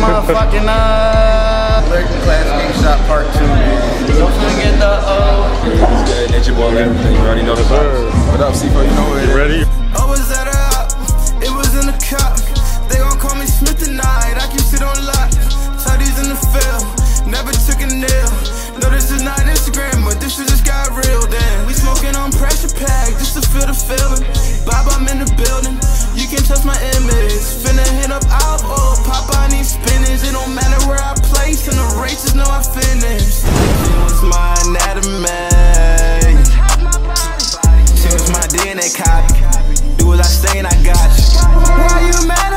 motherfucking American Class Game Shot Part 2. Don't forget the Natureboy, everything. You already know the vibes. What up, CFO? You know where it is. Ready? I was at a hop, it was in the cup. They gon' call me Smith tonight, I keep shit on lock. Toddy's in the field, never took a nail. No, this is not Instagram, but this shit just got real, damn. We smoking on pressure pack, just to feel the feeling. Bob, I'm in the building, you can trust my image. Finna hit up out, oh, Papa, I need spinach. It don't matter where I place, and the races know I finished. She was my anatomy, she was my DNA copy. Do as I say and I got you. Why you mad